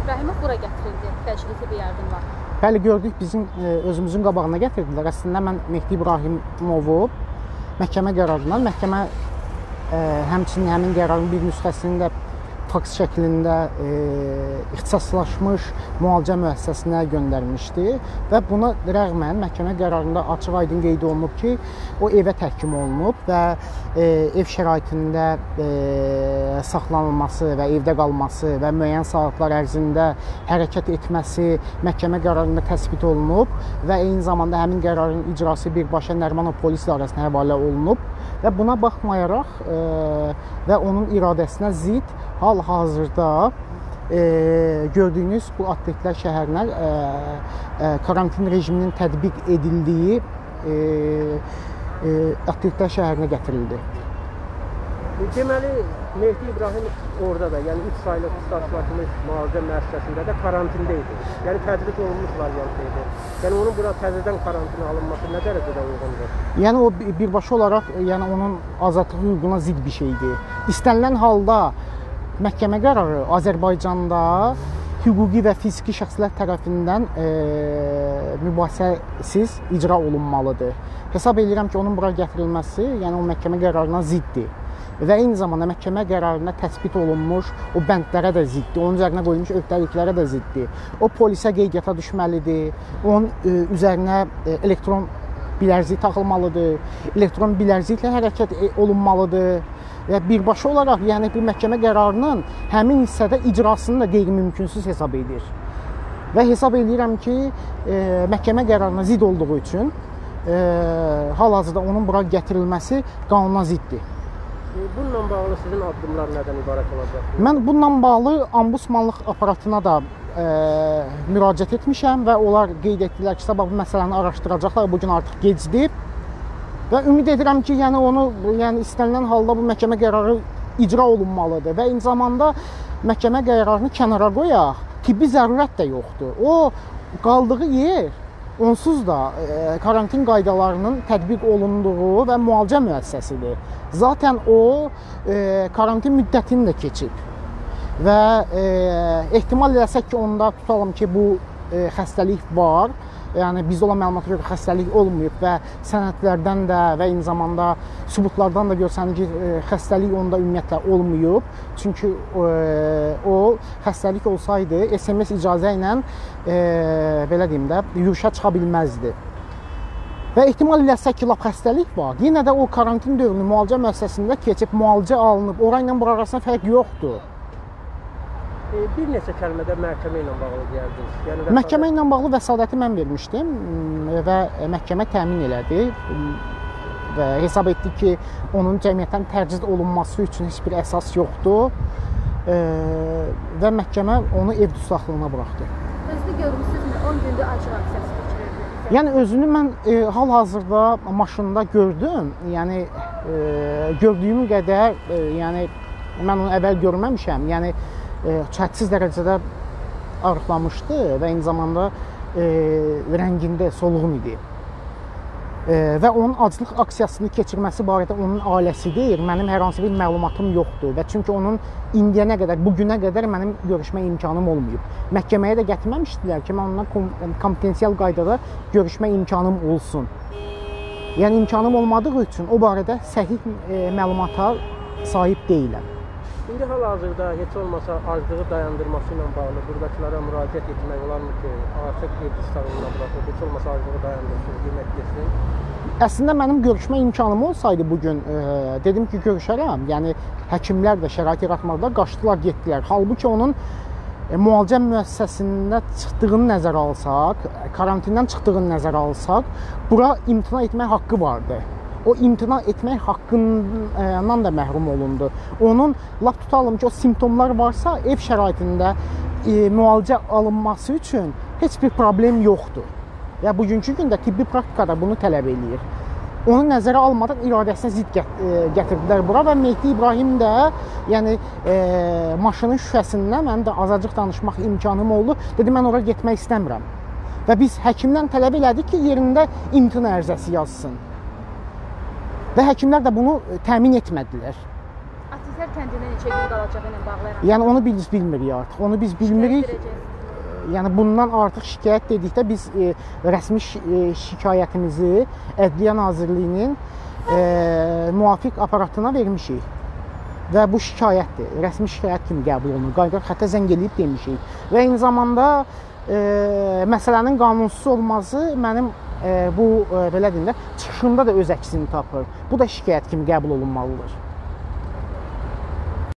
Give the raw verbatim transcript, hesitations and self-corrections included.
İbrahimov bura gətirildi, təcili tibbi yardımla. Bəli, gördük, bizim e, özümüzün qabağına gətirdilər. Əslində mən Mehdi İbrahimovu məhkəmə qərarından, məhkəmə e, həmçinin həmin qərarın bir nüsxəsini də faks şəklində e, ixtisaslaşmış müalicə müəssisəsinə göndərmişdi və buna rəğmən məhkəmə qərarında açıq-aydın qeyd olunub ki, o evə təhkim olunub və e, ev şəraitində e, saxlanılması və evdə qalması və müəyyən saatlar ərzində hərəkət etməsi məhkəmə qərarında təsbit olunub və eyni zamanda həmin qərarın icrası birbaşa Nərimanov polis idarəsinə həvalə olunub və buna baxmayaraq e, və onun iradəsinə zidd hal-hazırda e, gördüyünüz bu atletlər şəhərinə e, e, karantin rejiminin tətbiq edildiyi e, e, atletlər şəhərinə gətirildi. Deməli, Mehdi İbrahimov orada da, yəni üç aylıq ixtisaslaşmış müalicə müəssisəsində də karantində idi. Yəni tədris olunmuş variant idi. Yəni onun bura təzədən karantinə alınması nə dərəcədə uyğundur? Yəni o birbaşa olaraq, yəni onun azadlıq hüququna zidd bir şeydir. İstənilən halda məhkəmə qərarı Azərbaycanda hüquqi və fiziki şəxslər tərəfindən e, mübahisəsiz icra olunmalıdır. Hesab edirəm ki, onun bura gətirilməsi, yəni o məhkəmə qərarına ziddir. Və eyni zamanda məhkəmə qərarında təsbit olunmuş o bəndlərə də ziddir, onun üzərinə qoyulmuş öhdəliklərə də ziddir. O polisə qeydiyyata düşməlidir, onun e, üzərinə e, elektron bilərzik taxılmalıdır, elektron bilərziklə hərəkət olunmalıdır və birbaşa olaraq yəni bu məhkəmə qərarının həmin hissədə icrasını da qeyri-mümkünsüz hesab edir. Və hesab edirəm ki, e, məhkəmə qərarına zidd olduğu üçün e, hal-hazırda onun bura gətirilməsi qanuna ziddir. Bununla bağlı sizin addımlar nədən ibarət olacaq? Mən bununla bağlı ombudsmanlıq aparatına da e, müraciət etmişəm və onlar qeyd etdilər ki, sabah bu məsələni araşdıracaqlar, bugün artıq gecdir. Və ümid edirəm ki, yəni onu yəni istənilən halda bu məhkəmə qərarı icra olunmalıdır və eyni zamanda məhkəmə qərarını kənara qoyaq, tibbi zərurət də yoxdur. O qaldığı yer onsuz da e, karantin qaydalarının tətbiq olunduğu və müalicə müəssisəsidir. Zaten o e, karantin müddətini də keçib və e, ehtimal eləsək ki, onda tutalım ki, bu e, xəstəlik var. Yəni bizdə olan məlumata görə xəstəlik olmayıb və sənədlərdən də və eyni zamanda sübutlardan da görsənir ki, e, xəstəlik onda ümumiyyətlə olmayıb. Çünki e, o xəstəlik olsaydı S M S icazə ilə e, belə deyim də yürüşə çıxa bilməzdi. Və ehtimal eləsək ki, lap xəstəlik var. Yenə də o karantin dövrünü müalicə müəssisəsində keçib müalicə alınıb. Ora ilə bura arasında fərq yoxdur. E, bir neçə kəlmədə məhkəmə ilə bağlı deyərdiniz. Yəni, məhkəmə ilə bağlı vəsadəti mən vermişdim və məhkəmə təmin elədi və hesab etdi ki, onun cəmiyyətdən tərcid olunması üçün heç bir əsas yoxdur e, və məhkəmə onu ev dustaqlığına buraxdı. Özünü görmüsünüzmü? on gündür acıq aksiyası keçirirdi. Yəni özünü mən e, hal-hazırda maşında gördüm. Yəni e, gördüyüm qədər, e, yəni mən onu əvvəl görməmişəm. Yəni hədsiz dərəcədə arıqlamışdı və eyni zamanda e, rəngində solğun idi. E, və onun aclıq aksiyasını keçirməsi barədə onun ailəsidir. Mənim hər hansı bir məlumatım yoxdur və çünki onun indiyənə qədər, bugünə qədər mənim görüşmə imkanım olmayıb. Məhkəməyə də gətirməmişdilər ki, mən onunla kompetensial qaydada görüşmə imkanım olsun. Yəni imkanım olmadığı üçün o barədə səhih e, məlumata sahib deyiləm. İndi hal-hazırda heç olmasa aclığı dayandırması ilə bağlı buradakılara müraciət etmək olarmı ki, artıq ev dustaqlığına buraxılıb, heç olmasa aclığı dayandırsın, qiymət geçsin? Əslində mənim görüşmə imkanım olsaydı bugün, e, dedim ki, görüşərəm. Yəni həkimlər də şərait yaratmaqda qaçdılar, getdilər. Halbuki onun e, müalicə müəssisəsində çıxdığını nəzərə alsaq, karantindən çıxdığını nəzərə alsaq, bura imtina etmək haqqı vardı. O imtina etmək haqqından da məhrum olundu. Onun, lap tutalım ki, o simptomlar varsa, ev şəraitində e, müalicə alınması üçün heç bir problem yoxdur. Və bugünkü gündə tibbi praktikada bunu tələb eləyir. Onu nəzərə almadan iradəsinə zidd gətirdilər bura və Mehdi İbrahim də, yəni e, maşının şüşəsindən mənim də azacıq danışmaq imkanım oldu. Dedi, mən ora getmək istəmirəm. Və biz həkimdən tələb elədik ki, yerində imtina ərizəsi yazsın. Və həkimlər də bunu təmin etmədilər. Atizm Əsgər kəndində neçə gün qalacağı ilə bağlı ərazı? Yəni onu biz bilmirik artıq. Onu biz bilmirik. Yəni bundan artıq şikayət dedikdə biz e, rəsmi şi e, şikayətimizi Ədliyyə Nazirliyinin e, müvafiq aparatına vermişik. Və bu şikayətdir. Rəsmi şikayət kimi qəbul olunur. Qayıdar xəttə zəng eləyib demişik. Və eyni zamanda e, məsələnin qanunsuz olması mənim e, bu e, belə deyim də çıxışımda da öz əksini tapır. Bu da şikayət kimi qəbul olunmalıdır.